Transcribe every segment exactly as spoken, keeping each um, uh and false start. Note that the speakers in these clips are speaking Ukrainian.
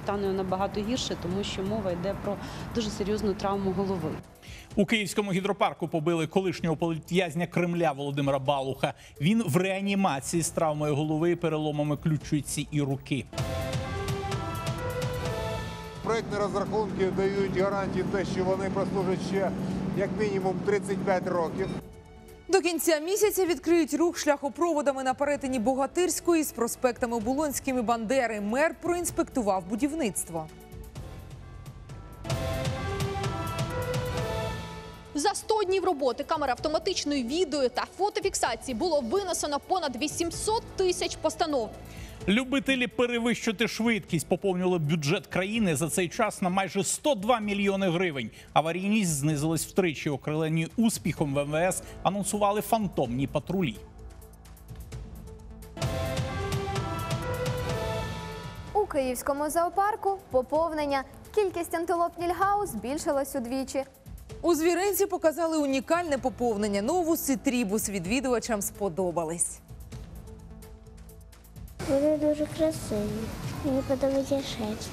стане набагато гірше, тому що мова йде про дуже серйозну травму голови. У Київському гідропарку побили колишнього політв'язня Кремля Володимира Балуха. Він в реанімації з травмою голови, переломами ключиці і руки. Проектні розрахунки дають гарантії те, що вони прослужать ще як мінімум тридцять п'ять років. До кінця місяця відкриють рух шляхопроводами на перетині Богатирської з проспектами Оболонським і Бандери. Мер проінспектував будівництво. За сто днів роботи камер автоматичної відео та фотофіксації було винесено понад вісімсот тисяч постанов. Любителі перевищити швидкість поповнювали бюджет країни за цей час на майже сто два мільйони гривень. Аварійність знизилась втричі. Окрилені успіхом в ем ве ес анонсували фантомні патрулі. У Київському зоопарку поповнення. Кількість антилоп Нільгау збільшилась удвічі. У звіринці показали унікальне поповнення. Новус і трібус відвідувачам сподобались. Вони дуже красиві. Мені подобається шерсть.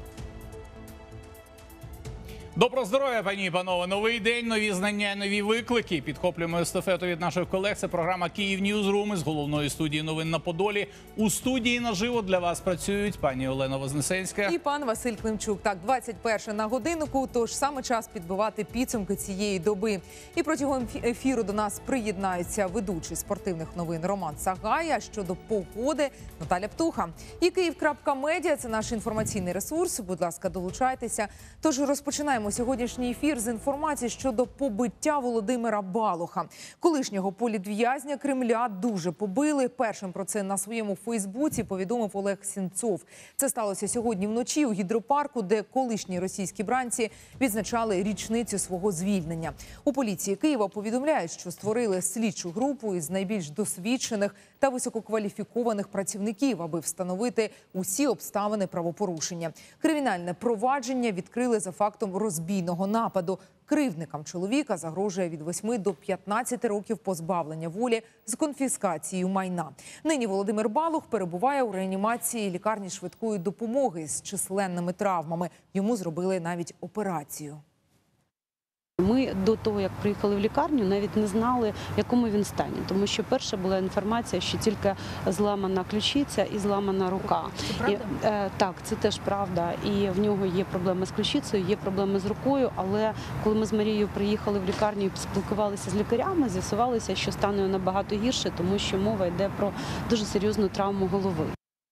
Доброго здоров'я, пані і панове! Новий день, нові знання, нові виклики. Підхоплюємо естафету від наших колег. Це програма «Київ Ньюзрум» з головної студії новин на Подолі. У студії наживо для вас працюють пані Олена Вознесенська і пан Василь Климчук. Так, двадцять перша на годиннику, тож саме час підбивати підсумки цієї доби. І протягом ефіру до нас приєднаються ведучий спортивних новин Роман Сагай, а щодо погоди Наталя Птуха. І Київ.Медіа – це наш інформаційний ресурс. Будь ласка, долучайтеся. Тож розпочинаємо сьогоднішній ефір з інформації щодо побиття Володимира Балуха. Колишнього політв'язня Кремля дуже побили. Першим про це на своєму Фейсбуці повідомив Олег Сенцов. Це сталося сьогодні вночі у гідропарку, де колишні російські бранці відзначали річницю свого звільнення. У поліції Києва повідомляють, що створили слідчу групу із найбільш досвідчених та висококваліфікованих працівників, аби встановити усі обставини правопорушення. Кримінальне провадження відкрили за фактом розбійного нападу. Кривдникам чоловіка загрожує від восьми до п'ятнадцяти років позбавлення волі з конфіскацією майна. Нині Володимир Балух перебуває у реанімації лікарні швидкої допомоги з численними травмами. Йому зробили навіть операцію. Ми до того, як приїхали в лікарню, навіть не знали, в якому він стані. Тому що перша була інформація, що тільки зламана ключиця і зламана рука. Це правда? І, е, так, це теж правда. І в нього є проблеми з ключицею, є проблеми з рукою. Але коли ми з Марією приїхали в лікарню і спілкувалися з лікарями, з'ясувалося, що стане набагато гірше, тому що мова йде про дуже серйозну травму голови.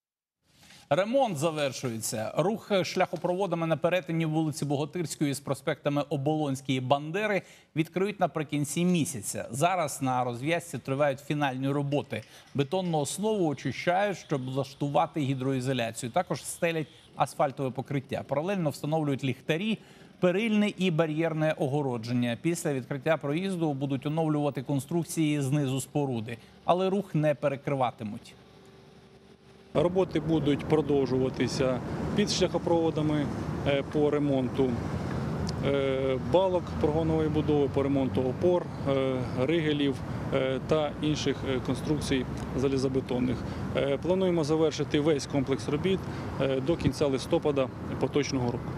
Ремонт завершується. Рух шляхопроводами на перетині вулиці Богатирської з проспектами Оболонський і Бандери відкриють наприкінці місяця. Зараз на розв'язці тривають фінальні роботи. Бетонну основу очищають, щоб влаштувати гідроізоляцію. Також стелять асфальтове покриття. Паралельно встановлюють ліхтарі, перильне і бар'єрне огородження. Після відкриття проїзду будуть оновлювати конструкції знизу споруди, але рух не перекриватимуть. Роботи будуть продовжуватися під шляхопроводами по ремонту балок прогонової будови, по ремонту опор, ригелів та інших конструкцій залізобетонних. Плануємо завершити весь комплекс робіт до кінця листопада поточного року.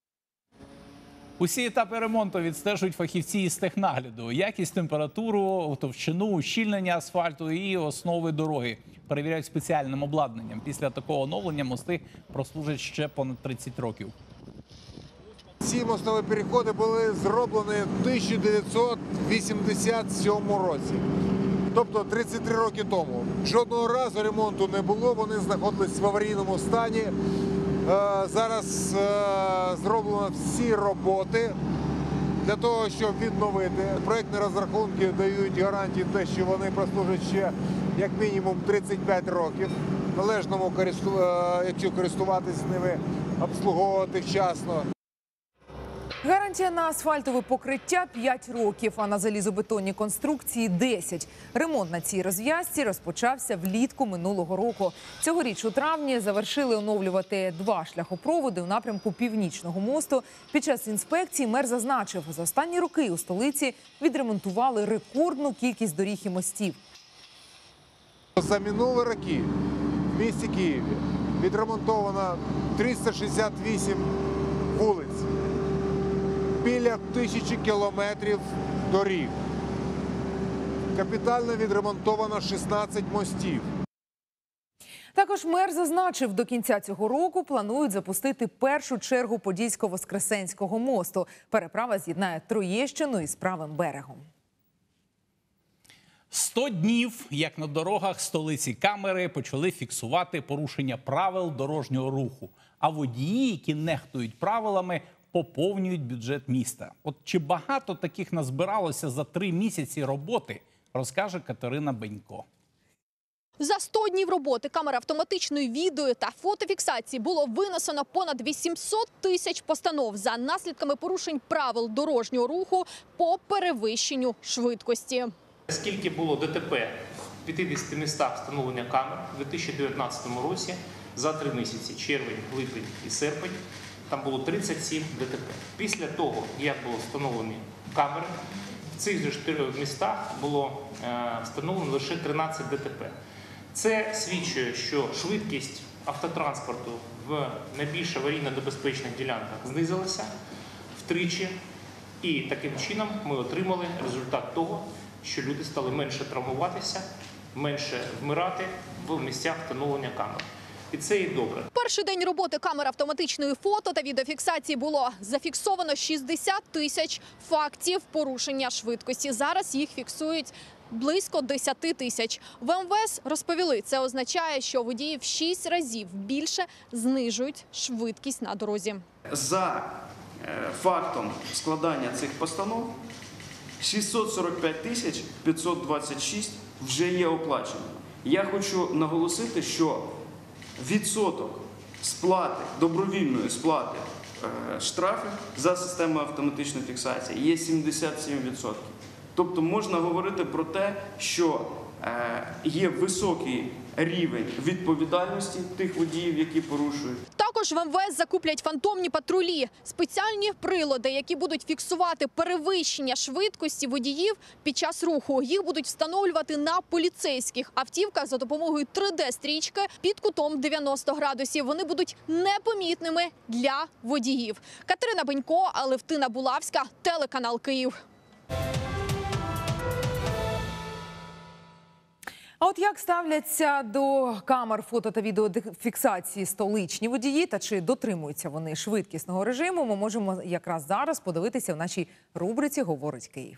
Усі етапи ремонту відстежують фахівці із технагляду. Якість, температуру, товщину, ущільнення асфальту і основи дороги перевіряють спеціальним обладнанням. Після такого оновлення мости прослужать ще понад тридцять років. Ці мостові переходи були зроблені в тисяча дев'ятсот вісімдесят сьомому році. Тобто тридцять три роки тому. Жодного разу ремонту не було, вони знаходились в аварійному стані. Зараз зроблено всі роботи для того, щоб відновити. Проектні розрахунки дають гарантії те, що вони прослужать ще як мінімум тридцять п'ять років. Належному, якщо користуватися ними, обслуговувати вчасно. Гарантія на асфальтове покриття – п'ять років, а на залізобетонні конструкції – десять. Ремонт на цій розв'язці розпочався влітку минулого року. Цьогоріч у травні завершили оновлювати два шляхопроводи у напрямку Північного мосту. Під час інспекції мер зазначив, за останні роки у столиці відремонтували рекордну кількість доріг і мостів. За минулі роки в місті Києві відремонтовано триста шістдесят вісім вулиць, біля тисячі кілометрів доріг. Капітально відремонтовано шістнадцять мостів. Також мер зазначив, до кінця цього року планують запустити першу чергу Подільсько-Воскресенського мосту. Переправа з'єднає Троєщину із правим берегом. сто днів, як на дорогах столиці камери почали фіксувати порушення правил дорожнього руху. А водії, які нехтують правилами, поповнюють бюджет міста. От чи багато таких назбиралося за три місяці роботи, розкаже Катерина Бенько. За сто днів роботи камер автоматичної відео та фотофіксації було винесено понад вісімсот тисяч постанов за наслідками порушень правил дорожнього руху по перевищенню швидкості. Скільки було ДТП в п'ятдесяти містах встановлення камер у дві тисячі дев'ятнадцятому році за три місяці – червень, липень і серпень – там було тридцять сім ДТП. Після того, як було встановлені камери, в цих же чотирьох містах було е, встановлено лише тринадцять ДТП. Це свідчує, що швидкість автотранспорту в найбільш аварійно-небезпечних ділянках знизилася втричі. І таким чином ми отримали результат того, що люди стали менше травмуватися, менше вмирати в місцях встановлення камер. І це і добре. Перший день роботи камер автоматичної фото та відеофіксації було зафіксовано шістдесят тисяч фактів порушення швидкості. Зараз їх фіксують близько десять тисяч. В ем ве ес розповіли, це означає, що водії в шість разів більше знижують швидкість на дорозі. За фактом складання цих постанов шістсот сорок п'ять тисяч п'ятсот двадцять шість вже є оплачені. Я хочу наголосити, що відсоток сплати, добровільної сплати штрафів за системою автоматичної фіксації є сімдесят сім відсотків. Тобто можна говорити про те, що є високий рівень відповідальності тих водіїв, які порушують. Також в ем ве ес закуплять фантомні патрулі – спеціальні прилади, які будуть фіксувати перевищення швидкості водіїв під час руху. Їх будуть встановлювати на поліцейських автівках за допомогою три де-стрічки під кутом дев'яносто градусів. Вони будуть непомітними для водіїв. Катерина Бенько, Алевтина Булавська, телеканал Київ. А от як ставляться до камер фото та відеофіксації столичні водії та чи дотримуються вони швидкісного режиму, ми можемо якраз зараз подивитися в нашій рубриці «Говорить Київ».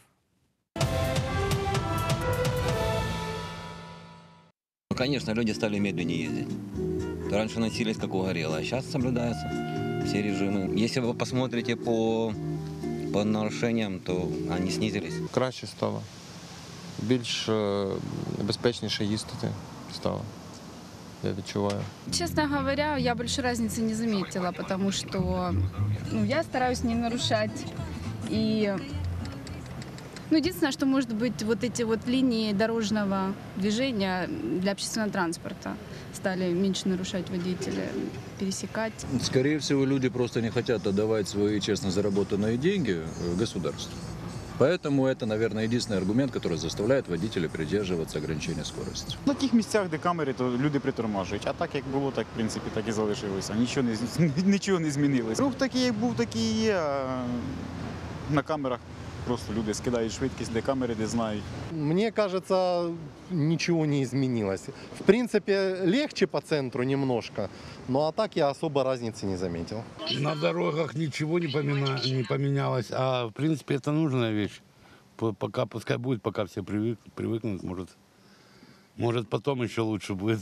Ну, конечно, люди стали медленнее ездить. Раньше носились как угорело, а сейчас соблюдаются все режимы. Если вы посмотрите по, по нарушениям, то они снизились. Краще стало. Більш безпечніше їздити стало, я відчуваю. Честно говоря, я большой разницы не заметила, потому что ну, я стараюсь не нарушать. И ну, единственное, что может быть вот эти вот линии дорожного движения для общественного транспорта стали меньше нарушать водители, пересекать. Скорее всего, люди просто не хотят отдавать свои честно заработанные деньги государству. Поэтому это, наверное, единственный аргумент, который заставляет водителя придерживаться ограничения скорости. На тих місцях, де камери, то люди притормажують. А так, як було, так, в принципі, так і залишилося. Нічого не, нічого не змінилось. Рух такий, як був, такий і є. А на камерах просто люди скидають швидкість, де камери, де знають. Мне кажется, ничего не изменилось. В принципе, легче по центру немножко, ну а так я особо разницы не заметил. На дорогах ничего не, помина... не поменялось, а в принципе это нужная вещь. Пока, пускай будет, пока все привык... привыкнут, может, может потом еще лучше будет.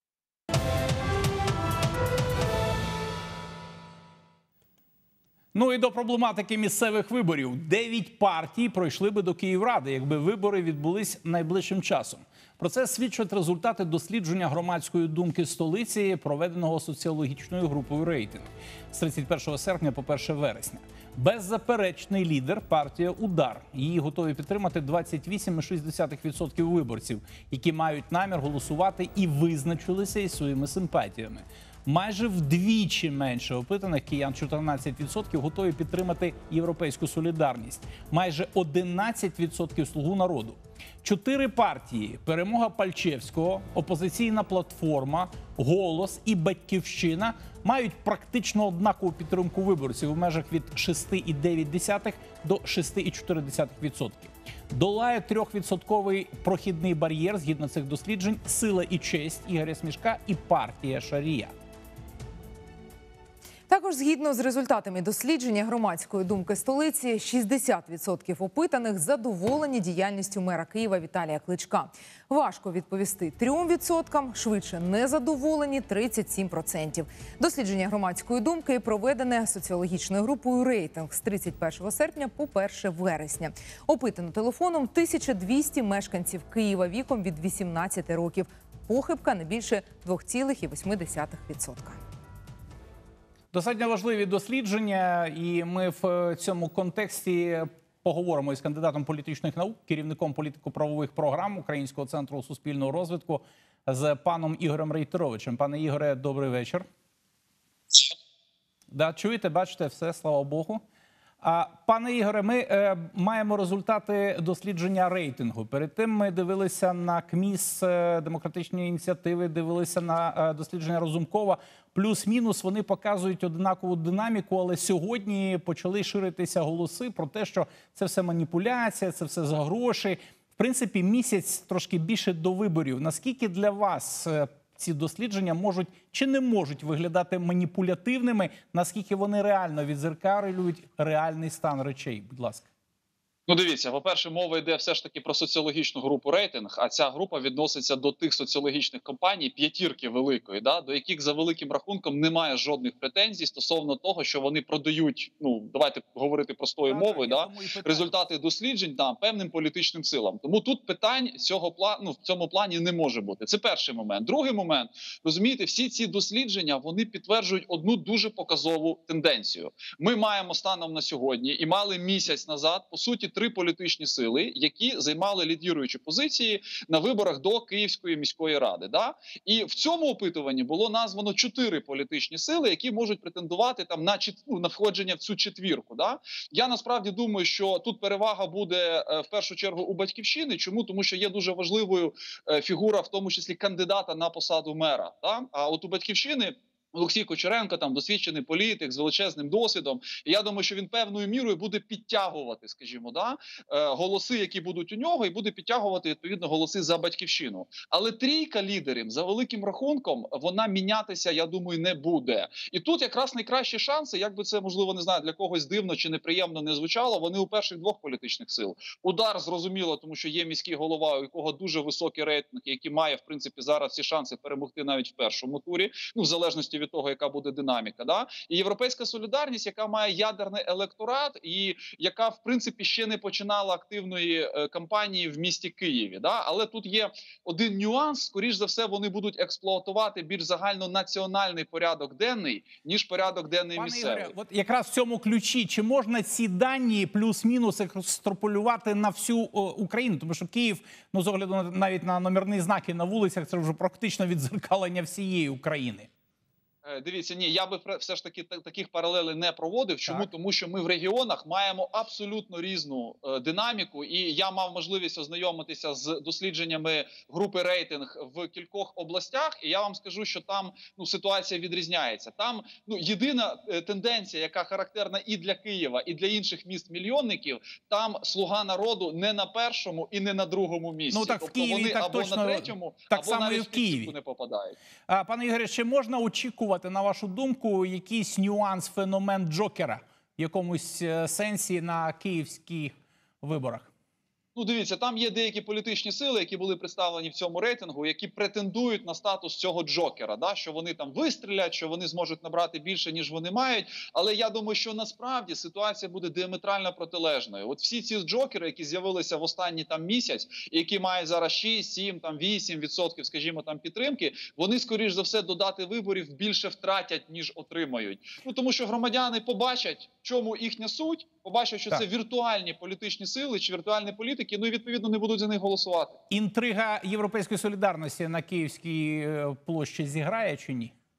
Ну і до проблематики місцевих виборів. Дев'ять партій пройшли би до Київради, якби вибори відбулись найближчим часом. Про це свідчать результати дослідження громадської думки столиці, проведеного соціологічною групою «Рейтинг» з тридцять першого серпня по перше вересня. Беззаперечний лідер – партія «Удар». Її готові підтримати двадцять вісім цілих шість десятих відсотка виборців, які мають намір голосувати і визначилися із своїми симпатіями. Майже вдвічі менше опитаних киян, чотирнадцять відсотків, готові підтримати європейську солідарність. Майже одинадцять відсотків «Слугу народу». Чотири партії – Перемога Пальчевського, Опозиційна платформа, Голос і Батьківщина – мають практично однакову підтримку виборців у межах від шість цілих дев'ять десятих до шість цілих чотири десятих відсотка. Долає трьохвідсотковий прохідний бар'єр, згідно цих досліджень, «Сила і честь» Ігоря Смішка і партія Шарія. Також згідно з результатами дослідження громадської думки столиці, шістдесят відсотків опитаних задоволені діяльністю мера Києва Віталія Кличка. Важко відповісти трьом відсоткам, швидше незадоволені тридцять сім відсотків. Дослідження громадської думки проведене соціологічною групою «Рейтинг» з тридцять першого серпня по перше вересня. Опитано телефоном тисяча двісті мешканців Києва віком від вісімнадцяти років. Похибка не більше дві цілих вісім десятих відсотка. Достатньо важливі дослідження, і ми в цьому контексті поговоримо із кандидатом політичних наук, керівником політико-правових програм Українського центру суспільного розвитку, з паном Ігорем Рейтеровичем. Пане Ігоре, добрий вечір. Да, чуєте, бачите, все, слава Богу. А, пане Ігоре, ми е, маємо результати дослідження рейтингу. Перед тим ми дивилися на КМІС е, демократичні ініціативи, дивилися на е, дослідження Разумкова. Плюс-мінус вони показують однакову динаміку, але сьогодні почали ширитися голоси про те, що це все маніпуляція, це все за гроші. В принципі, місяць трошки більше до виборів. Наскільки для вас е, ці дослідження можуть чи не можуть виглядати маніпулятивними, наскільки вони реально відзеркалюють реальний стан речей? Будь ласка. Ну, дивіться, по-перше, мова йде все ж таки про соціологічну групу «Рейтинг», а ця група відноситься до тих соціологічних компаній п'ятірки великої, да, до яких за великим рахунком немає жодних претензій стосовно того, що вони продають, ну, давайте говорити простою так, мовою, да, результати досліджень да, певним політичним силам. Тому тут питань цього плану, ну, в цьому плані не може бути. Це перший момент. Другий момент, розумієте, всі ці дослідження, вони підтверджують одну дуже показову тенденцію. Ми маємо станом на сьогодні і мали місяць назад, по суті, три політичні сили, які займали лідіруючі позиції на виборах до Київської міської ради. Да? І в цьому опитуванні було названо чотири політичні сили, які можуть претендувати там на, ну, на входження в цю четвірку. Да? Я насправді думаю, що тут перевага буде в першу чергу у Батьківщини. Чому? Тому що є дуже важливою фігура, в тому числі кандидата на посаду мера. Да? А от у Батьківщини Олексій Кучеренко, там досвідчений політик з величезним досвідом. І я думаю, що він певною мірою буде підтягувати, скажімо, да, голоси, які будуть у нього, і буде підтягувати, відповідно, голоси за Батьківщину. Але трійка лідерів, за великим рахунком, вона мінятися, я думаю, не буде. І тут якраз найкращі шанси, як би це, можливо, не знаю, для когось дивно чи неприємно не звучало, вони у перших двох політичних сил. Удар, зрозуміло, тому що є міський голова, у якого дуже високий рейтинг, який має, в принципі, зараз всі шанси перемогти навіть в першому турі, ну, в залежності від того, яка буде динаміка, да, і Європейська солідарність, яка має ядерний електорат і яка в принципі ще не починала активної е, кампанії в місті Києві, да, але тут є один нюанс, скоріш за все, вони будуть експлуатувати більш загальнонаціональний порядок денний, ніж порядок денний Пане місцевий. Ігоре, от якраз в цьому ключі, чи можна ці дані плюс-мінус екстраполювати на всю о, Україну, тому що Київ, ну, з огляду на, навіть на номерні знаки на вулицях, це вже практично відзеркалення всієї України. Дивіться, ні, я би все ж таки таких паралелей не проводив. Чому? Так. Тому що ми в регіонах маємо абсолютно різну е, динаміку. І я мав можливість ознайомитися з дослідженнями групи «Рейтинг» в кількох областях. І я вам скажу, що там, ну, ситуація відрізняється. Там, ну, єдина е, тенденція, яка характерна і для Києва, і для інших міст-мільйонників, там «Слуга народу» не на першому і не на другому місці. Ну, так, тобто в Києві вони так або точно, на третьому, так або само навіть і в Києві не попадають. А, пане Ігоре, чи можна очікувати, на вашу думку, якийсь нюанс, феномен Джокера в якомусь сенсі на київських виборах? Ну, дивіться, там є деякі політичні сили, які були представлені в цьому рейтингу, які претендують на статус цього Джокера, да? Що вони там вистрілять, що вони зможуть набрати більше, ніж вони мають. Але я думаю, що насправді ситуація буде діаметрально протилежною. От всі ці Джокери, які з'явилися в останній там місяць, які мають зараз шість, сім, там вісім відсотків, скажімо, там підтримки, вони, скоріш за все, до дати виборів більше втратять, ніж отримають. Ну, тому що громадяни побачать, в чому їхня суть, побачать, що так. Це віртуальні політичні сили чи віртуальні політики, ну і відповідно не будуть за них голосувати. Інтрига Європейської солідарності на Київській площі зіграє чи ні?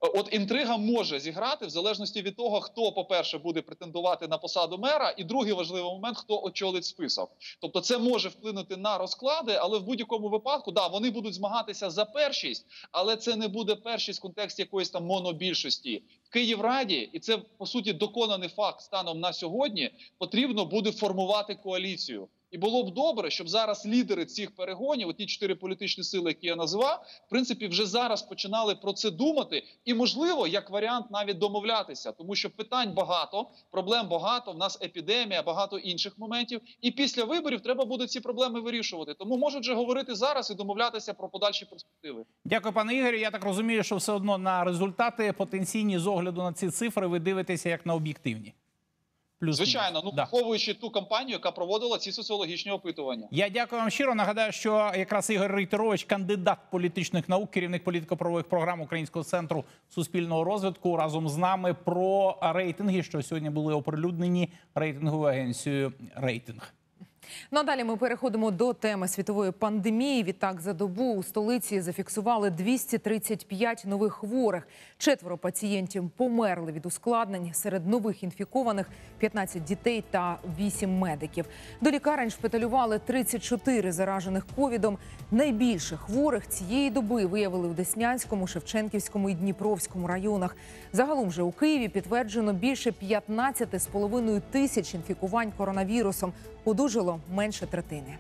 От інтрига може зіграти в залежності від того, хто, по-перше, буде претендувати на посаду мера, і другий важливий момент, хто очолить список. Тобто це може вплинути на розклади, але в будь-якому випадку, да, вони будуть змагатися за першість, але це не буде першість в контексті якоїсь там монобільшості. В Київраді, і це, по суті, доконаний факт станом на сьогодні, потрібно буде формувати коаліцію. І було б добре, щоб зараз лідери цих перегонів, ті чотири політичні сили, які я назвав, в принципі, вже зараз починали про це думати і, можливо, як варіант навіть домовлятися. Тому що питань багато, проблем багато, в нас епідемія, багато інших моментів. І після виборів треба буде ці проблеми вирішувати. Тому можуть же говорити зараз і домовлятися про подальші перспективи. Дякую, пане Ігорю. Я так розумію, що все одно на результати потенційні з огляду на ці цифри ви дивитеся як на об'єктивні. Плюс Звичайно, ну, да. враховуючи ту кампанію, яка проводила ці соціологічні опитування. Я дякую вам щиро. Нагадаю, що якраз Ігор Рейтерович, кандидат політичних наук, керівник політико-правових програм Українського центру суспільного розвитку, разом з нами про рейтинги, що сьогодні були оприлюднені рейтинговою агенцією «Рейтинг». Надалі ми переходимо до теми світової пандемії. Відтак, за добу у столиці зафіксували двісті тридцять п'ять нових хворих. Четверо пацієнтів померли від ускладнень. Серед нових інфікованих п'ятнадцять дітей та вісім медиків. До лікарень шпиталювали тридцять чотири заражених ковідом. Найбільше хворих цієї доби виявили в Деснянському, Шевченківському і Дніпровському районах. Загалом же у Києві підтверджено більше п'ятнадцяти з половиною тисяч інфікувань коронавірусом. Одужало менше третини.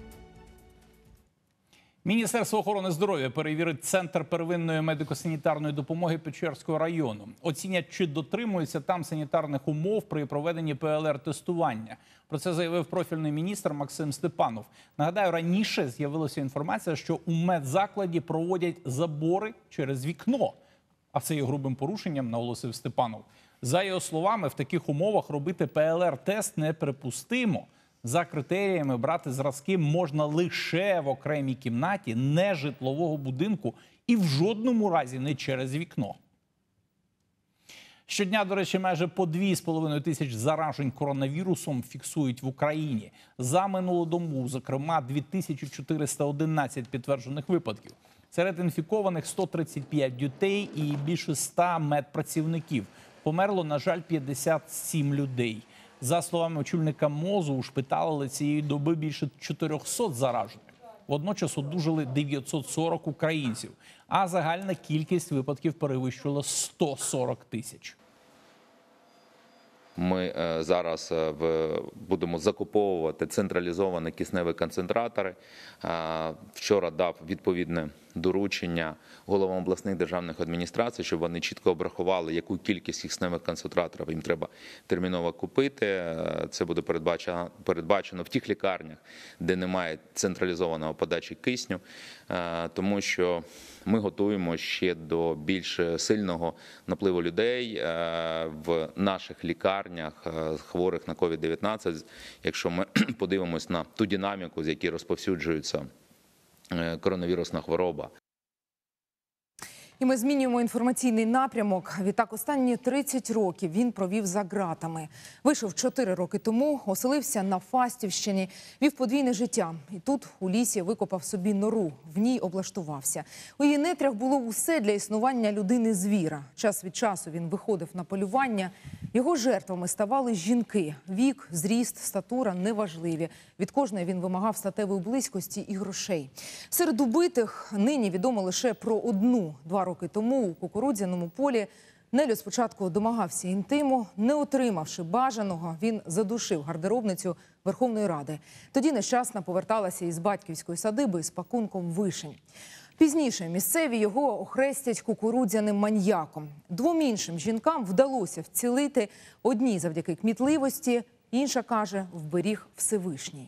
Міністерство охорони здоров'я перевірить Центр первинної медико-санітарної допомоги Печерського району. Оцінять, чи дотримуються там санітарних умов при проведенні Пе Ел Ер-тестування. Про це заявив профільний міністр Максим Степанов. Нагадаю, раніше з'явилася інформація, що у медзакладі проводять забори через вікно. А це є грубим порушенням, наголосив Степанов. За його словами, в таких умовах робити Пе Ел Ер-тест неприпустимо. За критеріями брати зразки можна лише в окремій кімнаті нежитлового будинку і в жодному разі не через вікно. Щодня, до речі, майже по дві з половиною тисяч заражень коронавірусом фіксують в Україні. За минулу добу, зокрема, дві тисячі чотириста одинадцять підтверджених випадків. Серед інфікованих сто тридцять п'ять дітей і більше ста медпрацівників. Померло, на жаль, п'ятдесят сім людей. За словами очільника МОЗу, ушпиталили цієї доби більше чотирьохсот заражених. Водночас одужали дев'ятсот сорок українців, а загальна кількість випадків перевищувала сто сорок тисяч. Ми зараз будемо закуповувати централізовані кисневі концентратори. Вчора дав відповідне доручення головам обласних державних адміністрацій, щоб вони чітко обрахували, яку кількість кисневих концентраторів їм треба терміново купити. Це буде передбачено, передбачено в тих лікарнях, де немає централізованого подачі кисню, тому що ми готуємо ще до більш сильного напливу людей в наших лікарнях, хворих на ковід дев'ятнадцять, якщо ми подивимось на ту динаміку, з якої розповсюджується коронавірусна хвороба. І ми змінюємо інформаційний напрямок. Відтак, останні тридцять років він провів за ґратами. Вийшов чотири роки тому, оселився на Фастівщині, вів подвійне життя. І тут, у лісі, викопав собі нору, в ній облаштувався. У її нетрях було усе для існування людини-звіра. Час від часу він виходив на полювання. Його жертвами ставали жінки. Вік, зріст, статура – неважливі. Від кожної він вимагав статевої близькості і грошей. Серед убитих нині відомо лише про одну. Два роки тому у Кукурудзяному полі Нелю спочатку домагався інтиму. Не отримавши бажаного, він задушив гардеробницю Верховної Ради. Тоді нещасна поверталася із батьківської садиби з пакунком вишень. Пізніше місцеві його охрестять кукурудзяним маньяком. Двом іншим жінкам вдалося вцілити. Одній завдяки кмітливості, інша каже, вберіг Всевишній.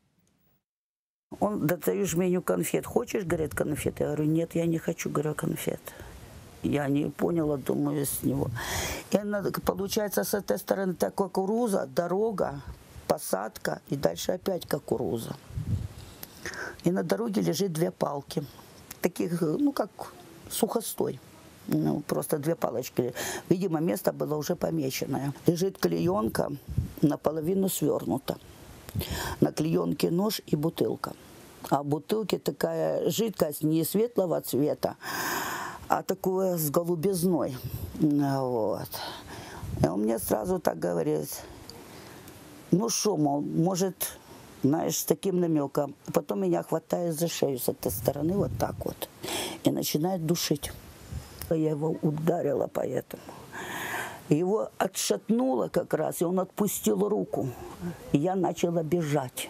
Он достаю жменю конфет. Хочешь, говорит, конфет? Я говорю, нет, я не хочу, говорю, конфет. Я не поняла, думаю, с него. И она, получается, с этой стороны так кукуруза, дорога, посадка, и дальше опять кукуруза. И на дороге лежит две палки. Таких, ну, как сухостой. Ну, просто две палочки. Видимо, место было уже помеченное. Лежит клеенка, наполовину свернута. На клеенке нож и бутылка. А в бутылке такая жидкость не светлого цвета, а такое с голубизной. Вот. И он мне сразу так говорит, ну что, мол, может, знаешь, с таким намеком. Потом меня хватает за шею с этой стороны, вот так вот, и начинает душить. Я его ударила поэтому. Его отшатнуло как раз, и он отпустил руку. И я начала бежать.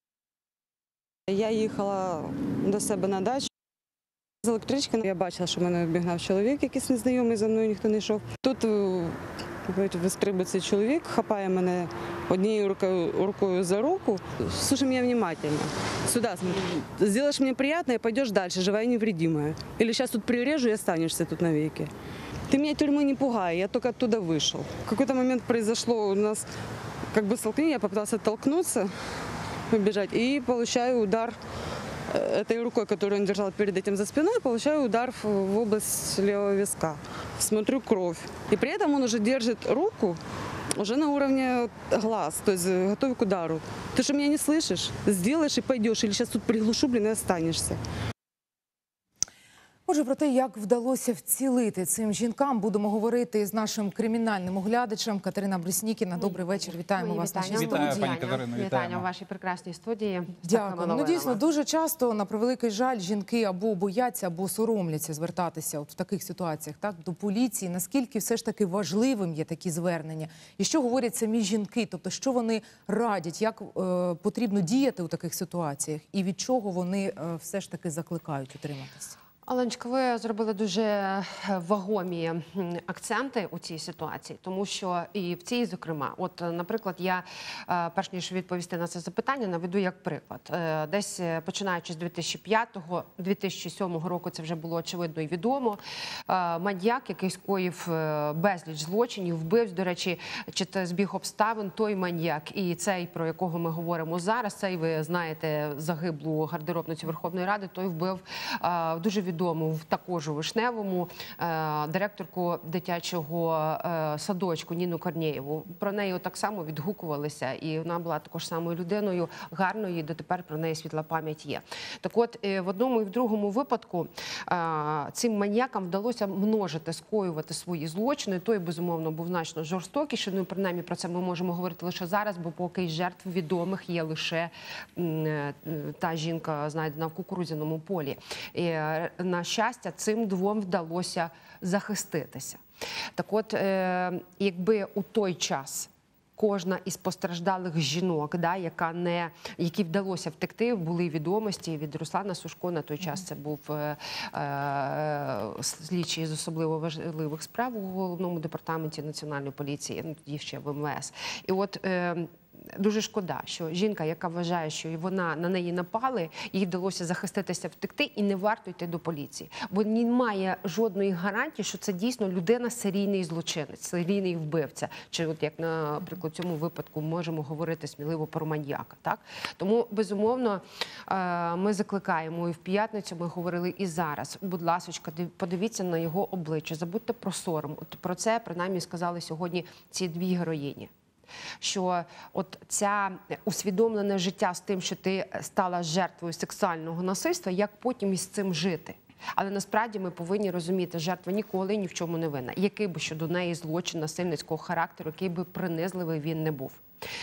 Я їхала до себе на дачу. З електрички я бачила, що мене обігнав чоловік, якийсь незнайомий, за мною ніхто не йшов. Тут вистрибує цей чоловік, хапає мене однією рукою, рукою за руку. Слушай меня внимательно. Сюда смотри. Сделаешь мне приятно и пойдешь дальше, живая и невредимая. Или сейчас тут прирежу и останешься тут навеки. Ты меня тюрьмы не пугай, я только оттуда вышел. В какой-то момент произошло у нас как бы столкновение, я попыталась оттолкнуться, убежать, и получаю удар этой рукой, которую он держал перед этим за спиной, получаю удар в область левого виска. Смотрю, кровь. И при этом он уже держит руку уже на уровне глаз, то есть готовый к удару. Ты что, меня не слышишь? Сделаешь и пойдешь, или сейчас тут приглушу, блин, и останешься. Отже, про те, як вдалося вцілити цим жінкам, будемо говорити з нашим кримінальним оглядачем. Катерина Бреснікіна. Добрий вечір. Вітаємо Мої вас на вітання. нашій студії. Вітаю, пані Катерино, Вітання вітаємо. в вашій прекрасній студії. Дякую. Ну, дійсно, дуже часто, на превеликий жаль, жінки або бояться, або соромляться звертатися от в таких ситуаціях, так, до поліції. Наскільки все ж таки важливим є такі звернення? І що говорять самі жінки? Тобто, що вони радять? Як е, потрібно діяти у таких ситуаціях? І від чого вони е, все ж таки закликають утриматися? Оленочка, ви зробили дуже вагомі акценти у цій ситуації, тому що і в цій, зокрема, от, наприклад, я, перш ніж відповісти на це запитання, наведу як приклад. Десь починаючи з дві тисячі п'ятого - дві тисячі сьомого року, це вже було очевидно і відомо, маньяк, який скоїв безліч злочинів, вбивць, до речі, чи це збіг обставин, той маньяк, і цей, про якого ми говоримо зараз, цей, ви знаєте, загиблу гардеробницю Верховної Ради, той вбив дуже відомо Дому, також у Вишневому, директорку дитячого садочку Ніну Корнєєву. Про неї так само відгукувалися, і вона була також самою людиною гарною, і дотепер про неї світла пам'ять є. Так от, в одному і в другому випадку цим маніякам вдалося множити, скоювати свої злочини. Той, безумовно, був значно жорстокіший, ну, принаймні, про це ми можемо говорити лише зараз, бо поки із жертв відомих є лише та жінка, знайдена в кукурудзяному полі. І, на щастя, цим двом вдалося захиститися. Так от, е, якби у той час кожна із постраждалих жінок, да, яка не, які вдалося втекти, були відомості від Руслана Сушко, на той час це був е, е, слідчий з особливо важливих справ у Головному департаменті Національної поліції, ну, тоді ще в ем ве ес. І от е, дуже шкода, що жінка, яка вважає, що вона на неї напали, їй вдалося захиститися, втекти, і не варто йти до поліції. Бо немає жодної гарантії, що це дійсно людина серійний злочинець, серійний вбивця. Чи от як, наприклад, в цьому випадку можемо говорити сміливо про маньяка. Так? Тому, безумовно, ми закликаємо, і в п'ятницю ми говорили і зараз. Будь ласочка, подивіться на його обличчя, забудьте про сором. От про це, принаймні, сказали сьогодні ці дві героїні. Що от ця усвідомлене життя з тим, що ти стала жертвою сексуального насильства, як потім із цим жити. Але насправді ми повинні розуміти, жертва ніколи ні в чому не винна. Який би щодо неї злочин насильницького характеру, який би принизливий він не був.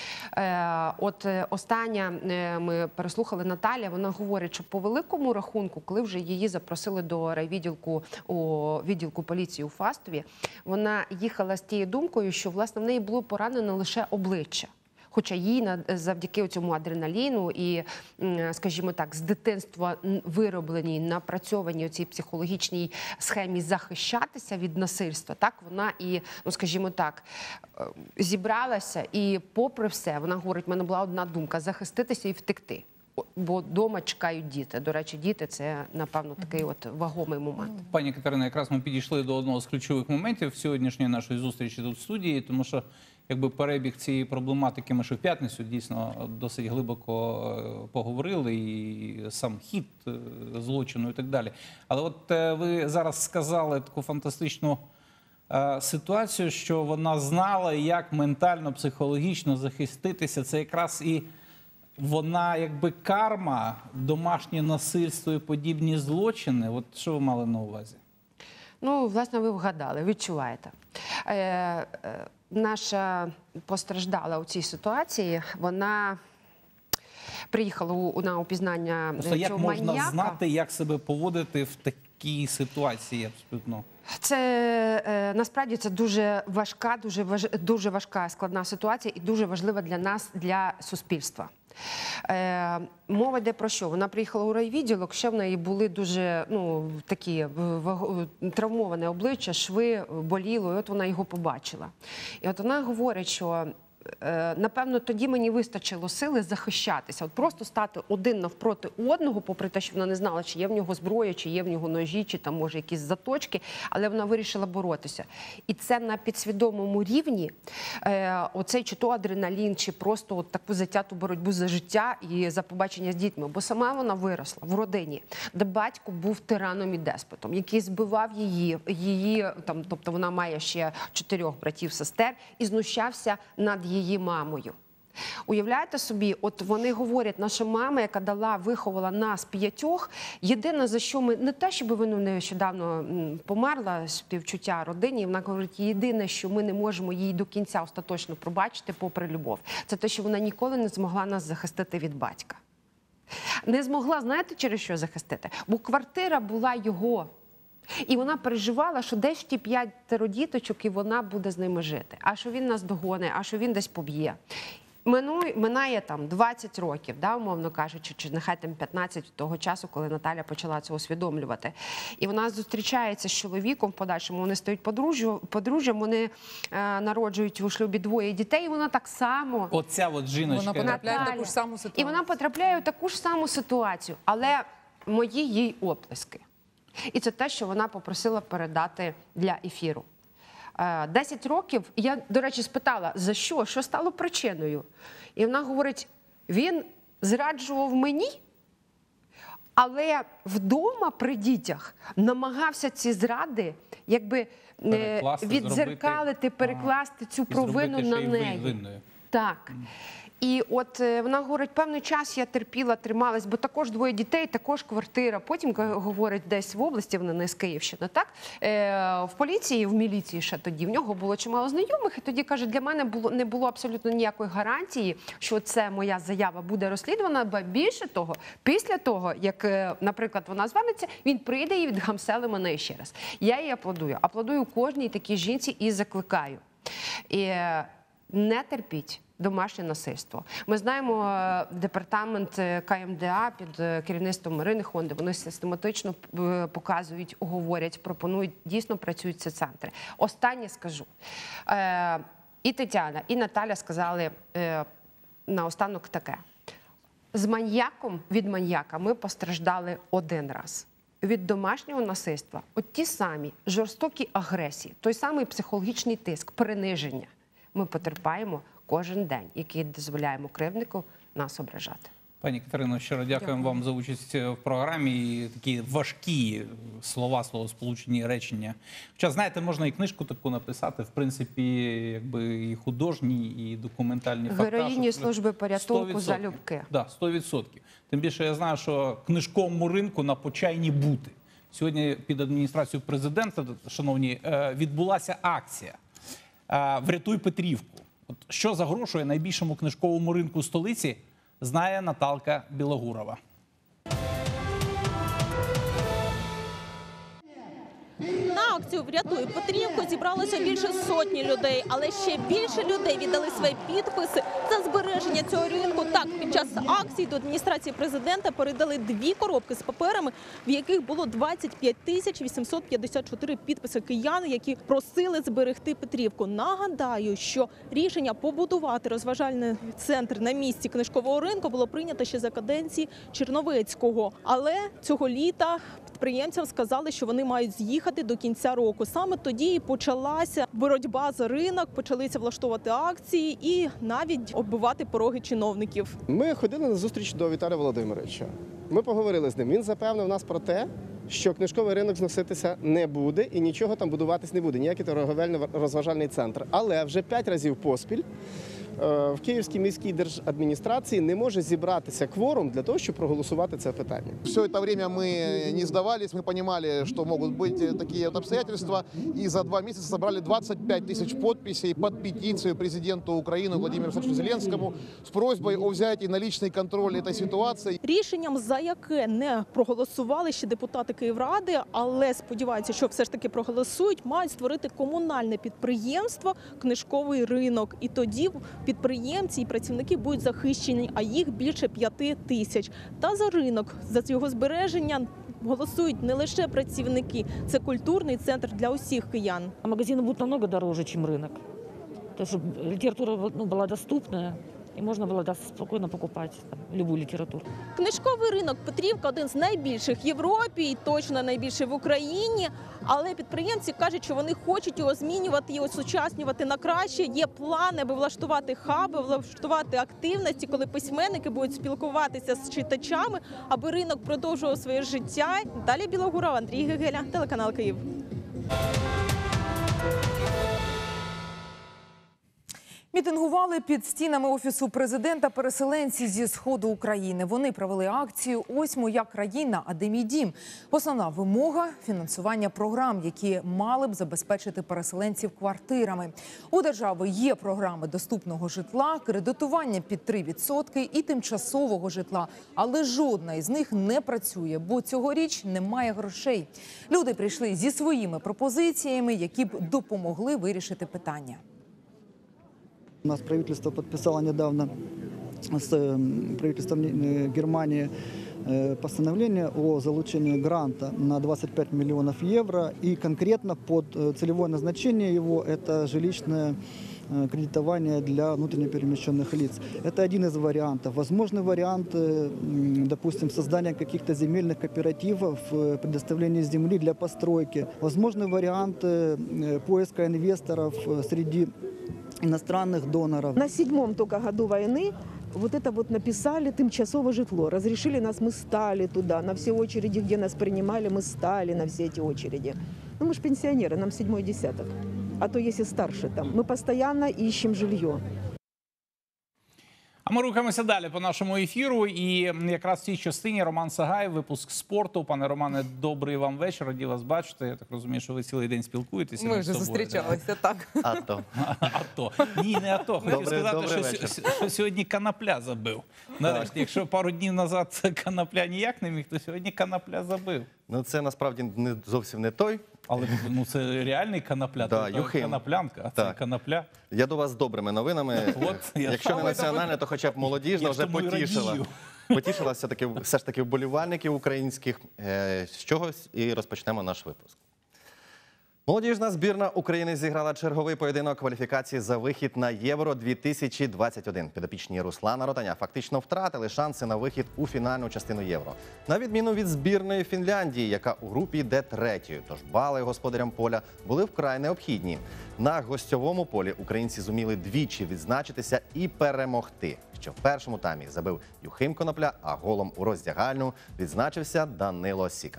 От остання, ми переслухали Наталя, вона говорить, що по великому рахунку, коли вже її запросили до райвідділку у відділку поліції у Фастові, вона їхала з тією думкою, що, власне, в неї було поранено лише обличчя. Хоча їй завдяки цьому адреналіну і, скажімо так, з дитинства виробленій, напрацьованій цій психологічній схемі захищатися від насильства, так, вона і, ну, скажімо так, зібралася і попри все, вона говорить, в мене була одна думка – захиститися і втекти. Бо вдома чекають діти. До речі, діти – це, напевно, такий от вагомий момент. Пані Катерина, якраз ми підійшли до одного з ключових моментів сьогоднішньої нашої зустрічі тут в студії, тому що якби перебіг цієї проблематики ми ще в п'ятницю дійсно досить глибоко поговорили, і сам хід злочину і так далі. Але от ви зараз сказали таку фантастичну ситуацію, що вона знала, як ментально, психологічно захиститися. Це якраз і вона, якби карма, домашнє насильство і подібні злочини. От що ви мали на увазі? Ну, власне, ви вгадали, відчуваєте. Е, е, наша постраждала у цій ситуації, вона приїхала у, на упізнання Просто як цього можна маньяка. знати, як себе поводити в такій ситуації абсолютно? Це е, насправді це дуже важка, дуже важ, дуже важка складна ситуація і дуже важлива для нас, для суспільства. Е, мова йде про що? Вона приїхала у райвідділок, ще в неї були дуже ну, такі ваг... травмоване обличчя, шви, боліло, і от вона його побачила. І от вона говорить, що напевно, тоді мені вистачило сили захищатися. От просто стати один навпроти одного, попри те, що вона не знала, чи є в нього зброя, чи є в нього ножі, чи там, може, якісь заточки, але вона вирішила боротися. І це на підсвідомому рівні, е, оцей чи то адреналін, чи просто от таку затяту боротьбу за життя і за побачення з дітьми. Бо сама вона виросла в родині, де батько був тираном і деспотом, який збивав її, її там, тобто вона має ще чотирьох братів-сестер, і знущався над її мамою. Уявляєте собі, от вони говорять, наша мама, яка дала, виховала нас п'ятьох, єдине, за що ми, не те, щоб вона нещодавно померла, співчуття родині, вона говорить, єдине, що ми не можемо їй до кінця остаточно пробачити, попри любов, це те, що вона ніколи не змогла нас захистити від батька. Не змогла, знаєте, через що захистити? Бо квартира була його. І вона переживала, що десь ті п'ятеро діточок, і вона буде з ними жити. А що він нас догоне, а що він десь поб'є. Минує, минає там двадцять років, да, умовно кажучи, чи нехай там п'ятнадцять того часу, коли Наталя почала це усвідомлювати. І вона зустрічається з чоловіком в подальшому, вони стають подружжям, вони е, народжують у шлюбі двоє дітей, і вона так само... Оця от жіночка. Вона потрапляє в таку ж саму ситуацію. І вона потрапляє в таку ж саму ситуацію, але мої їй оплески. І це те, що вона попросила передати для ефіру. Десять років, я, до речі, спитала, за що, що стало причиною. І вона говорить, він зраджував мені, але вдома при дітях намагався ці зради якби віддзеркалити, перекласти цю провину на неї. Так. І от вона говорить, певний час я терпіла, трималась, бо також двоє дітей, також квартира. Потім, говорить, десь в області, вона не з Київщини, так? Е, в поліції, в міліції ще тоді, в нього було чимало знайомих, і тоді, каже, для мене було, не було абсолютно ніякої гарантії, що це моя заява буде розслідувана, бо більше того, після того, як, наприклад, вона звернеться, він прийде і відгамсели мене ще раз. Я їй аплодую. Аплодую кожній такій жінці і закликаю. І не терпіть домашнє насильство. Ми знаємо, департамент К М Д А під керівництвом Ірини Хонди, вони систематично показують, говорять, пропонують, дійсно працюють ці центри. Останнє скажу. І Тетяна, і Наталя сказали наостанок таке. З маньяком, від маньяка ми постраждали один раз. Від домашнього насильства, от ті самі жорстокі агресії, той самий психологічний тиск, приниження ми потерпаємо кожен день, який дозволяємо кривднику нас ображати. Пані Катерино, щиро дякуємо вам за участь в програмі і такі важкі слова, словосполучені речення. Хоча, знаєте, можна і книжку таку написати, в принципі, якби і художні, і документальні факти. Героїні служби порятунку залюбки. Так, сто відсотків. Тим більше я знаю, що книжковому ринку на почайні бути. Сьогодні під адміністрацією президента, шановні, відбулася акція «Врятуй Петрівку». От що загрожує найбільшому книжковому ринку столиці, знає Наталка Білогурова. На акцію «Врятуй Петрівку» зібралося більше сотні людей, але ще більше людей віддали свої підписи за збереження цього ринку. Так, під час акції до адміністрації президента передали дві коробки з паперами, в яких було двадцять п'ять тисяч вісімсот п'ятдесят чотири підписи киян, які просили зберегти Петрівку. Нагадаю, що рішення побудувати розважальний центр на місці книжкового ринку було прийнято ще за каденції Черновецького. Але цього літа підприємцям сказали, що вони мають з'їхати до кінця року. Саме тоді і почалася боротьба за ринок, почалися влаштовувати акції і навіть оббивати пороги чиновників. Ми ходили на зустріч до Віталія Володимировича. Ми поговорили з ним. Він запевнив нас про те, що книжковий ринок зноситися не буде і нічого там будуватись не буде, ніякий торговельно-розважальний центр. Але вже п'ять разів поспіль в Київській міській держадміністрації не може зібратися кворум для того, щоб проголосувати це питання. Все это время мы не сдавались, мы понимали, что могут быть такие вот обстоятельства, и за два месяца собрали двадцать пять тысяч подписей под петицию президенту Украины Владимиру Владимировичу Зеленскому с просьбой о взятии на личный контроль этой ситуации. Рішенням, за яке не проголосували ще депутати Київради, але сподіваються, що все ж таки проголосують, мають створити комунальне підприємство «Книжковий ринок». І тоді підприємці і працівники будуть захищені, а їх більше п'яти тисяч. Та за ринок, за його збереження голосують не лише працівники, це культурний центр для усіх киян. Магазины будут намного дороже, чем рынок. То, чтобы литература ну, была доступная, и можно было да, спокойно покупать там, любую литературу. Книжковий ринок Петрівка – один з найбільших в Європі і точно найбільший в Україні. Але підприємці кажуть, що вони хочуть його змінювати і осучаснювати на краще. Є плани, аби влаштувати хаби, влаштувати активності, коли письменники будуть спілкуватися з читачами, аби ринок продовжував своє життя. Далі Білогуров, Андрій Гегеля, телеканал Київ. Мітингували під стінами Офісу президента переселенці зі Сходу України. Вони провели акцію «Ось моя країна, а де мій дім?». Основна вимога – фінансування програм, які мали б забезпечити переселенців квартирами. У держави є програми доступного житла, кредитування під три відсотки і тимчасового житла. Але жодна із них не працює, бо цьогоріч немає грошей. Люди прийшли зі своїми пропозиціями, які б допомогли вирішити питання. У нас правительство подписало недавно с правительством Германии постановление о залучении гранта на двадцать пять миллионов евро. И конкретно под целевое назначение его – это жилищное кредитование для внутренне перемещенных лиц. Это один из вариантов. Возможный вариант, допустим, создания каких-то земельных кооперативов, предоставления земли для постройки. Возможный вариант поиска инвесторов среди иностранных доноров. На седьмом только году войны вот это вот написали тимчасовое житло. Разрешили нас, мы стали туда. На все очереди, где нас принимали, мы стали на все эти очереди. Ну, мы же пенсионеры, нам седьмой десяток. А то если старше там. Мы постоянно ищем жилье. А ми рухаємося далі по нашому ефіру. І якраз в цій частині Роман Сагай, випуск спорту. Пане Романе, добрий вам вечір. Раді вас бачити. Я так розумію, що ви цілий день спілкуєтеся. Ми вже зустрічалися, так. А то. А то. Ні, не а то. Хотів сказати, що, що сьогодні Конопля забив. Нарешті, якщо пару днів назад Конопля ніяк не міг, то сьогодні Конопля забив. Ну, це насправді не зовсім не той. Але ну, це реальний Конопля, да, то Коноплянка, а це так. Конопля. Я до вас з добрими новинами. От, якщо не національне, то хоча б молодіжна вже потішила. Потішила все-таки, все ж таки вболівальників українських. З чогось і розпочнемо наш випуск. Молодіжна збірна України зіграла черговий поєдинок кваліфікації за вихід на Євро дві тисячі двадцять один. Підопічні Руслана Ротаня фактично втратили шанси на вихід у фінальну частину Євро. На відміну від збірної Фінляндії, яка у групі йде третьою. Тож бали господарям поля були вкрай необхідні. На гостьовому полі українці зуміли двічі відзначитися і перемогти. Що в першому таймі забив Юхим Конопля, а голом у роздягальну відзначився Данило Сіка.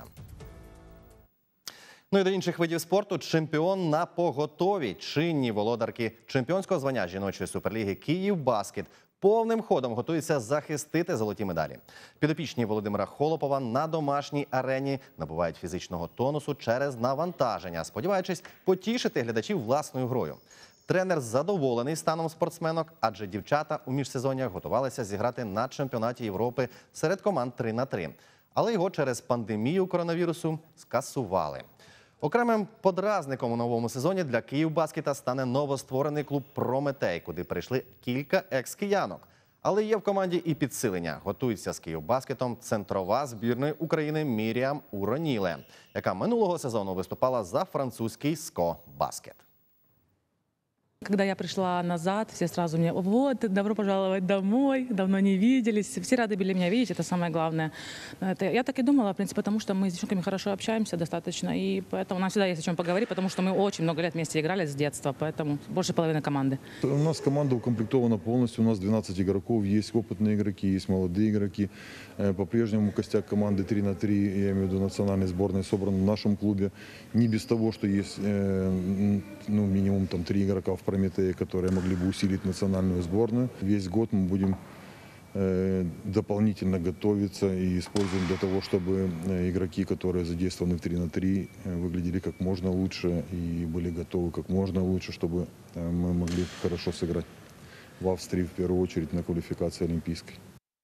Ну і до інших видів спорту. Чемпіон на поготові. Чинні володарки чемпіонського звання жіночої суперліги «Київбаскет» повним ходом готуються захистити золоті медалі. Підопічні Володимира Холопова на домашній арені набувають фізичного тонусу через навантаження, сподіваючись потішити глядачів власною грою. Тренер задоволений станом спортсменок, адже дівчата у міжсезоннях готувалися зіграти на чемпіонаті Європи серед команд три на три. Але його через пандемію коронавірусу скасували. Окремим подразником у новому сезоні для «Київбаскета» стане новостворений клуб «Прометей», куди прийшли кілька екс-киянок. Але є в команді і підсилення. Готується з «Київбаскетом» центрова збірної України Міріам Уроніле, яка минулого сезону виступала за французький «Ско Баскет». Когда я пришла назад, все сразу мне: вот, добро пожаловать домой, давно не виделись. Все рады были меня видеть, это самое главное. Это, я так и думала, в принципе, потому что мы с девчонками хорошо общаемся достаточно, и поэтому нам всегда есть о чем поговорить, потому что мы очень много лет вместе играли с детства, поэтому больше половины команды. У нас команда укомплектована полностью, у нас двенадцать игроков, есть опытные игроки, есть молодые игроки. По-прежнему костяк команды три на три, я имею в виду национальной сборной, собран в нашем клубе. Не без того, что есть ну, минимум там три игрока в проекте. Прометея, которые могли бы усилить национальную сборную. Весь год мы будем дополнительно готовиться и используем для того, чтобы игроки, которые задействованы в три на три, выглядели как можно лучше и были готовы как можно лучше, чтобы мы могли хорошо сыграть в Австрии, в первую очередь, на квалификации олимпийской.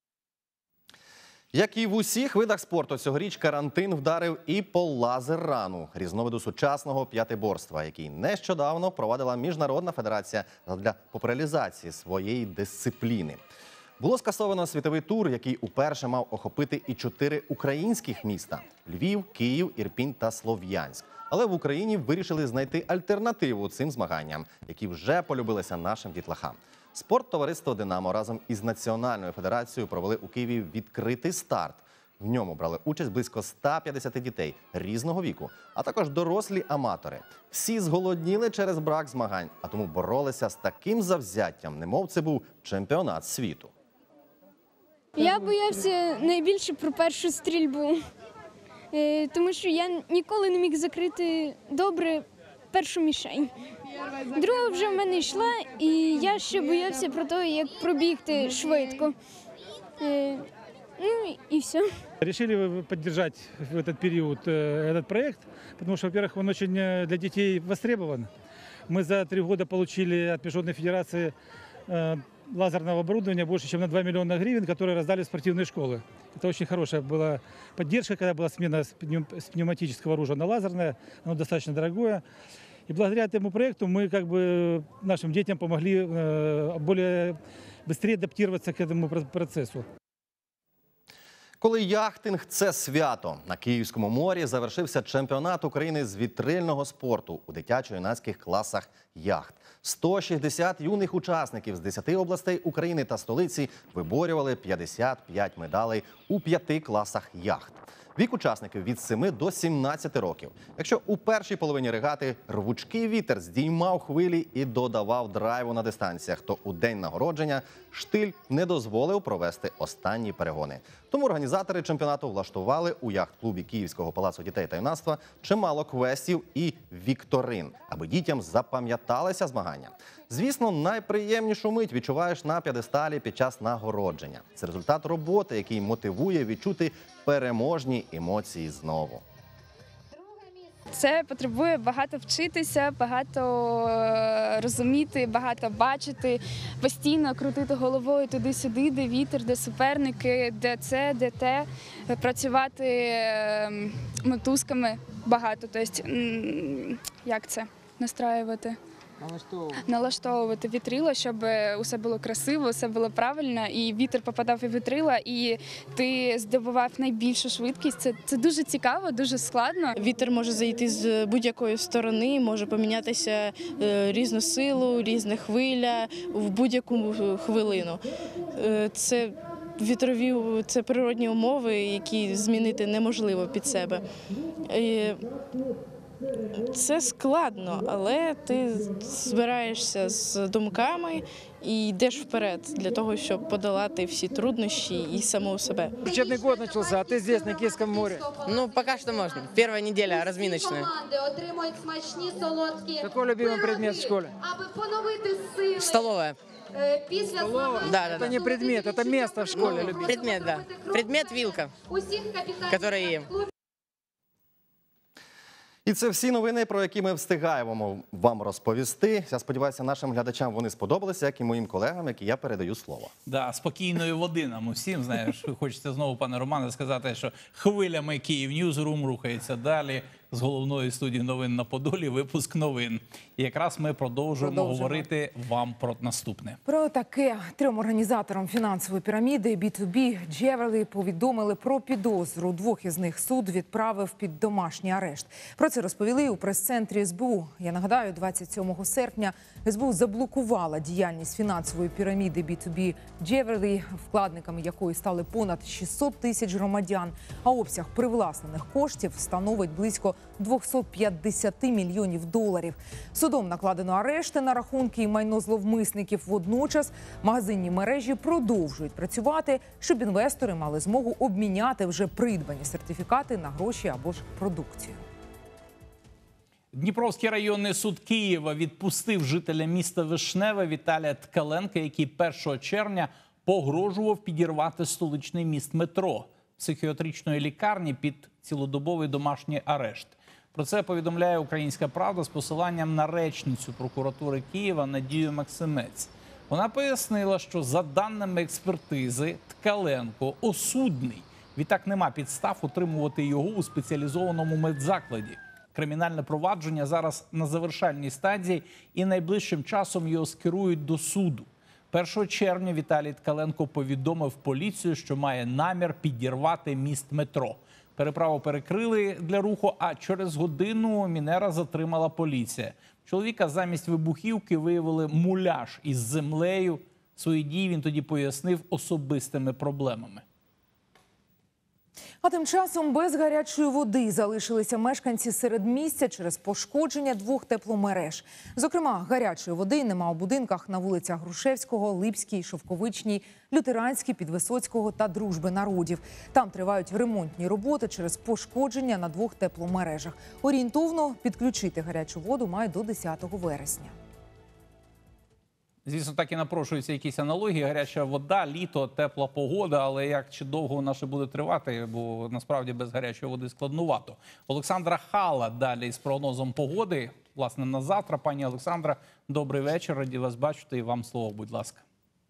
Як і в усіх видах спорту, цьогоріч карантин вдарив і по лазер-рану – різновиду сучасного п'ятиборства, який нещодавно провадила Міжнародна федерація для популяризації своєї дисципліни. Було скасовано світовий тур, який уперше мав охопити і чотири українських міста – Львів, Київ, Ірпінь та Слов'янськ. Але в Україні вирішили знайти альтернативу цим змаганням, які вже полюбилися нашим дітлахам. Спорттовариство «Динамо» разом із Національною федерацією провели у Києві відкритий старт. В ньому брали участь близько ста п'ятдесят дітей різного віку, а також дорослі аматори. Всі зголодніли через брак змагань, а тому боролися з таким завзяттям, немов це був чемпіонат світу. Я боявся найбільше про першу стрільбу, тому що я ніколи не міг закрити добре першу мішень. Друга вже в мене йшла, і я ще боявся про те, як пробігти швидко. Ну и все. Решили поддержать в этот период этот проект, потому что, во-первых, он очень для детей востребован. Мы за три года получили от Международной федерации лазерного оборудования больше, чем на два миллиона гривен, которые раздали в спортивные школы. Это очень хорошая была поддержка, когда была смена с пневматического оружия на лазерное, оно достаточно дорогое. И благодаря этому проекту мы как бы нашим детям помогли более быстрее адаптироваться к этому процессу. Коли яхтинг – це свято. На Київському морі завершився чемпіонат України з вітрильного спорту у дитячо-юнацьких класах яхт. сто шістдесят юних учасників з десяти областей України та столиці виборювали п'ятдесят п'ять медалей у п'яти класах яхт. Вік учасників від семи до сімнадцяти років. Якщо у першій половині регати рвучкий вітер здіймав хвилі і додавав драйву на дистанціях, то у день нагородження штиль не дозволив провести останні перегони. Тому організатори чемпіонату влаштували у яхт-клубі Київського палацу дітей та юнацтва чимало квестів і вікторин, аби дітям запам'яталися змагання. Звісно, найприємнішу мить відчуваєш на п'єдесталі під час нагородження. Це результат роботи, який мотивує відчути переможні емоції знову. Це потребує багато вчитися, багато розуміти, багато бачити, постійно крутити головою туди-сюди, де вітер, де суперники, де це, де те, працювати мотузками багато, тобто, як це, настраювати. Налаштовувати. Налаштовувати вітрила, щоб усе було красиво, все було правильно, і вітер попадав у вітрила, і ти здобував найбільшу швидкість. Це, це дуже цікаво, дуже складно. Вітер може зайти з будь-якої сторони, може помінятися різну силу, різна хвиля в будь-яку хвилину. Це вітрові, це природні умови, які змінити неможливо під себе. І це складно, але ти збираєшся з думками і йдеш вперед для того, щоб подолати всі труднощі і самого себе. Учебный год начался, а ты здесь, на Киевском море? Ну, пока что можно. Первая неделя разминочная. Какой любимый предмет в школе? Столовая. Столовая? Да, да, это да. не предмет, это место в школе любимое. Предмет, да. Предмет вилка, который ем. І це всі новини, про які ми встигаємо вам розповісти. Я сподіваюся, нашим глядачам вони сподобалися, як і моїм колегам, які я передаю слово. Да, спокійної води нам усім. Знаєш, хочеться знову, пане Романе, сказати, що хвилями Київ Ньюзрум рухається далі з головної студії новин на Подолі, випуск новин. І якраз ми продовжуємо, продовжуємо говорити вам про наступне. Про таке трьом організаторам фінансової піраміди бі ту бі Джевелі повідомили про підозру. Двох із них суд відправив під домашній арешт. Про це розповіли у прес-центрі ес бе у. Я нагадаю, двадцять сьомого серпня ес бе у заблокувала діяльність фінансової піраміди бі ту бі Джевелі, вкладниками якої стали понад шістсот тисяч громадян, а обсяг привласнених коштів становить близько двісті п'ятдесят мільйонів доларів. Судом накладено арешти на рахунки і майно зловмисників. Водночас магазинні мережі продовжують працювати, щоб інвестори мали змогу обміняти вже придбані сертифікати на гроші або ж продукцію. Дніпровський районний суд Києва відпустив жителя міста Вишневе Віталія Ткаленка, який першого червня погрожував підірвати столичний міст метро психіатричної лікарні під цілодобовий домашній арешт. Про це повідомляє «Українська правда» з посиланням на речницю прокуратури Києва Надію Максимець. Вона пояснила, що за даними експертизи Ткаленко осудний. Відтак нема підстав утримувати його у спеціалізованому медзакладі. Кримінальне провадження зараз на завершальній стадії і найближчим часом його скерують до суду. першого червня Віталій Ткаленко повідомив поліцію, що має намір підірвати міст метро. Переправу перекрили для руху, а через годину мінера затримала поліція. Чоловіка замість вибухівки виявили муляж із землею. Свої дії він тоді пояснив особистими проблемами. А тим часом без гарячої води залишилися мешканці середмістя через пошкодження двох тепломереж. Зокрема, гарячої води нема у будинках на вулицях Грушевського, Липській, Шовковичній, Лютеранській, Підвисоцького та Дружби народів. Там тривають ремонтні роботи через пошкодження на двох тепломережах. Орієнтовно підключити гарячу воду мають до десятого вересня. Звісно, так і напрошуються якісь аналогії. Гаряча вода, літо, тепла погода. Але як чи довго вона ще буде тривати, бо насправді без гарячої води складнувато. Олександра Хала далі із прогнозом погоди. Власне, на завтра. Пані Олександра, добрий вечір. Раді вас бачити. І вам слово, будь ласка.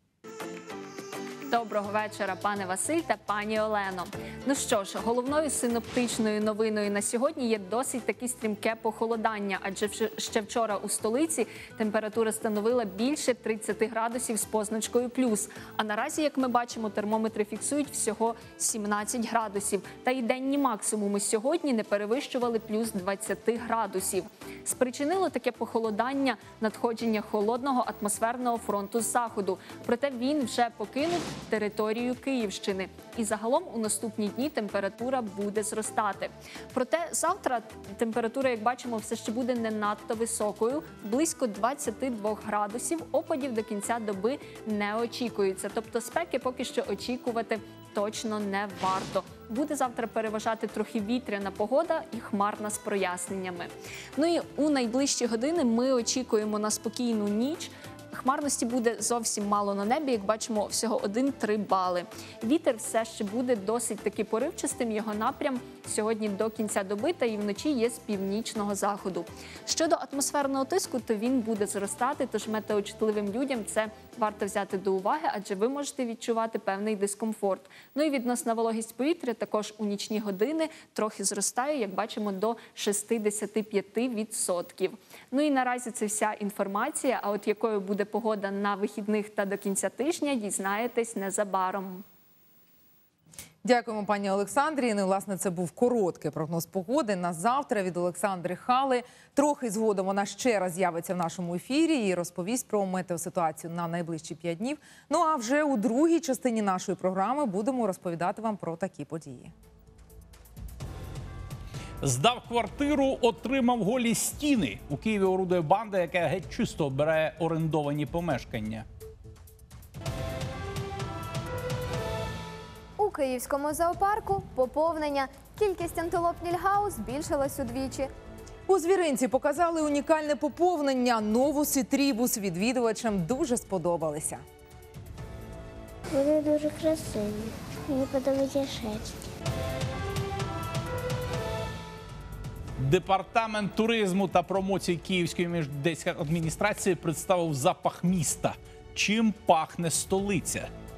Доброго вечора, пане Василь та пані Олено. Ну що ж, головною синоптичною новиною на сьогодні є досить таки стрімке похолодання, адже ще вчора у столиці температура становила більше тридцяти градусів з позначкою плюс. А наразі, як ми бачимо, термометри фіксують всього сімнадцять градусів. Та й денні максимуми сьогодні не перевищували плюс двадцяти градусів. Спричинило таке похолодання надходження холодного атмосферного фронту з заходу. Проте він вже покинув територію Київщини. І загалом у наступні дні температура буде зростати. Проте завтра температура, як бачимо, все ще буде не надто високою. Близько двадцяти двох градусів. Опадів до кінця доби не очікується. Тобто спеки поки що очікувати точно не варто. Буде завтра переважати трохи вітряна погода і хмарна з проясненнями. Ну і у найближчі години ми очікуємо на спокійну ніч. Хмарності буде зовсім мало на небі, як бачимо, всього один-три бали. Вітер все ще буде досить таки поривчастим, його напрям сьогодні до кінця доби та і вночі є з північного заходу. Щодо атмосферного тиску, то він буде зростати, тож метеочутливим людям це варто взяти до уваги, адже ви можете відчувати певний дискомфорт. Ну і відносна вологість повітря також у нічні години трохи зростає, як бачимо, до шістдесят п'ять відсотків. Ну і наразі це вся інформація, а от якою буде погода на вихідних та до кінця тижня, дізнаєтесь незабаром. Дякуємо, пані Олександрі. Ну, власне, це був короткий прогноз погоди на завтра від Олександри Хали. Трохи згодом вона ще раз з'явиться в нашому ефірі і розповість про метеоситуацію на найближчі п'ять днів. Ну, а вже у другій частині нашої програми будемо розповідати вам про такі події. Здав квартиру, отримав голі стіни. У Києві орудує банда, яка геть чисто обирає орендовані помешкання. У київському зоопарку поповнення. Кількість антилоп Нільгау збільшилась удвічі. У звіринці показали унікальне поповнення. Новус і трібус відвідувачам дуже сподобалися. Вони дуже красиві. Мені подобається шерсть. Департамент туризму та промоції Київської міждейської адміністрації представив запах міста. Чим пахне столиця?